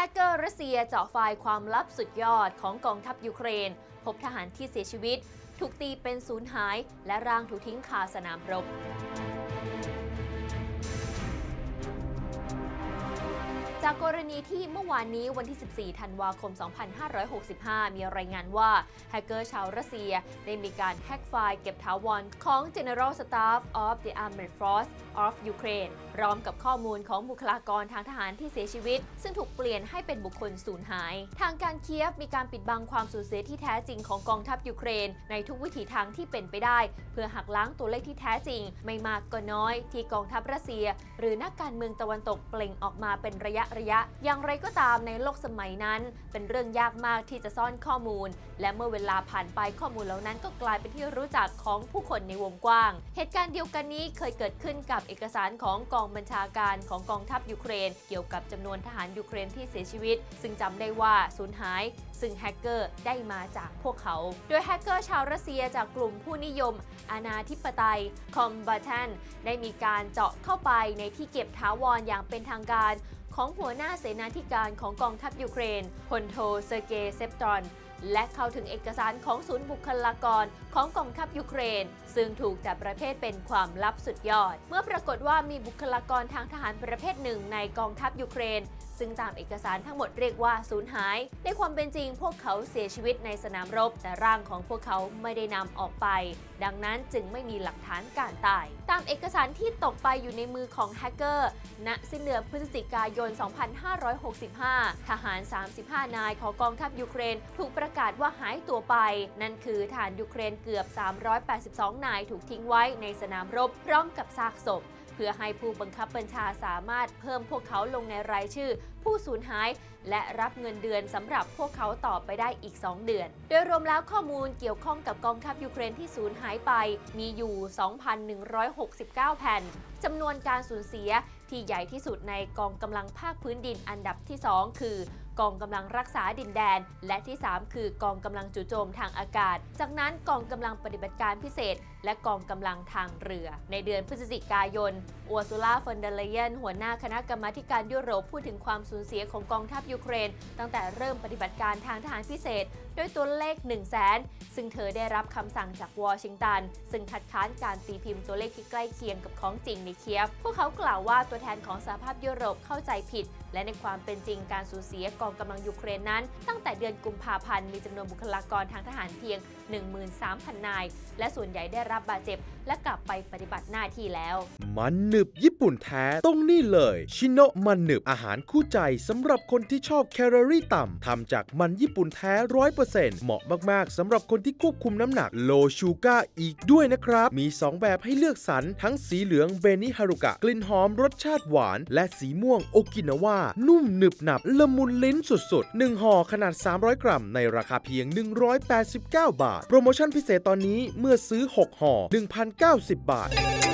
กเกอร์รัสเซียเจาะไฟล์ความลับสุดยอดของกองทัพยูเครนพบทหารที่เสียชีวิตถูกตีเป็นสูญหายและร่างถูกทิ้งคาสนามรบจากกรณีที่เมื่อวานนี้วันที่ 14 ธันวาคม 2565 มีรายงานว่าแฮกเกอร์ชาวรัสเซียได้มีการแฮ็กไฟล์เก็บถาวรของ General Staff of the Armed Forces of Ukraine พร้อมกับข้อมูลของบุคลากรทางทหารที่เสียชีวิตซึ่งถูกเปลี่ยนให้เป็นบุคคลสูญหายทางการเคียฟมีการปิดบังความสูญเสียที่แท้จริงของกองทัพยูเครนในทุกวิถีทางที่เป็นไปได้เพื่อหักล้างตัวเลขที่แท้จริงไม่มากก็น้อยที่กองทัพรัสเซียหรือนักการเมืองตะวันตกเปล่งออกมาเป็นระยะอย่างไรก็ตามในโลกสมัยนั้นเป็นเรื่องยากมากที่จะซ่อนข้อมูลและเมื่อเวลาผ่านไปข้อมูลเหล่านั้นก็กลายเป็นที่รู้จักของผู้คนในวงกว้างเหตุการณ์เดียวกันนี้เคยเกิดขึ้นกับเอกสารของกองบัญชาการของกองทัพยูเครนเกี่ยวกับจำนวนทหารยูเครนที่เสียชีวิตซึ่งจำได้ว่าสูญหายซึ่งแฮกเกอร์ได้มาจากพวกเขาโดยแฮกเกอร์ชาวรัสเซียจากกลุ่มผู้นิยมอาณาธิปไตยคอมบาทันได้มีการเจาะเข้าไปในที่เก็บถาวรอย่างเป็นทางการของหัวหน้าเสนาธิการของกองทัพยูเครนพลโทเซอร์เกย์เซปตรอนและเข้าถึงเอกสารของศูนย์บุคลากรของกองทัพยูเครนซึ่งถูกจัดประเภทเป็นความลับสุดยอดเมื่อปรากฏว่ามีบุคลากรทางทหารประเภทหนึ่งในกองทัพยูเครนซึ่งตามเอกสารทั้งหมดเรียกว่าสูญหายในความเป็นจริงพวกเขาเสียชีวิตในสนามรบแต่ร่างของพวกเขาไม่ได้นำออกไปดังนั้นจึงไม่มีหลักฐานการตายตามเอกสารที่ตกไปอยู่ในมือของแฮกเกอร์ณสิ้นเดือนพฤศจิกายน 2565 ทหาร 35 นายของกองทัพยูเครนถูกประกาศว่าหายตัวไปนั่นคือทหารยูเครนเกือบ 382 นายถูกทิ้งไว้ในสนามรบพร้อมกับซากศพเพื่อให้ผู้บังคับบัญชาสามารถเพิ่มพวกเขาลงในรายชื่อผู้สูญหายและรับเงินเดือนสำหรับพวกเขาต่อไปได้อีก 2 เดือนโดยรวมแล้วข้อมูลเกี่ยวข้องกับกองทัพยูเครนที่สูญหายไปมีอยู่ 2,169 แผ่นจำนวนการสูญเสียที่ใหญ่ที่สุดในกองกำลังภาคพื้นดินอันดับที่ 2 คือกองกำลังรักษาดินแดนและที่ 3 คือกองกำลังจู่โจมทางอากาศจากนั้นกองกำลังปฏิบัติการพิเศษและกองกำลังทางเรือในเดือนพฤศจิกายนอัวซูลา ฟอนเดอร์เลเยนหัวหน้าคณะกรรมาการยุโรปพูดถึงความสูญเสียของกองทัพยูเครนตั้งแต่เริ่มปฏิบัติการทางทหารพิเศษด้วยตัวเลข 100,000 ซึ่งเธอได้รับคำสั่งจากวอชิงตันซึ่งคัดค้านการตีพิมพ์ตัวเลขที่ใกล้เคียงกับของจริงในเคียฟพวกเขากล่าวว่าตัวแทนของสหภาพยุโรปเข้าใจผิดและในความเป็นจริงการสูญเสียกองกำลังยูเครนนั้นตั้งแต่เดือนกุมภาพันธ์มีจำนวนบุคลากรทางทหารเพียง 13,000 นายและส่วนใหญ่ได้รับบาดเจ็บและกลับไปปฏิบัติหน้าที่แล้วมันหนึบญี่ปุ่นแท้ต้องนี่เลยชิโนะมันหนึบอาหารคู่ใจสำหรับคนที่ชอบแคลอรี่ต่ำทำจากมันญี่ปุ่นแท้ 100% เหมาะมากๆสำหรับคนที่ควบคุมน้ำหนักโลชูการ์อีกด้วยนะครับมี2แบบให้เลือกสรรทั้งสีเหลืองเบนิฮารุกะกลิ่นหอมรสชาติหวานและสีม่วงโอกินาวานุ่มหนึบหนับละมุนลิ้นสุดๆ1ห่อขนาด300 กรัมในราคาเพียง189 บาทโปรโมชั่นพิเศษตอนนี้เมื่อซื้อ6ห่อ 1,090 บาท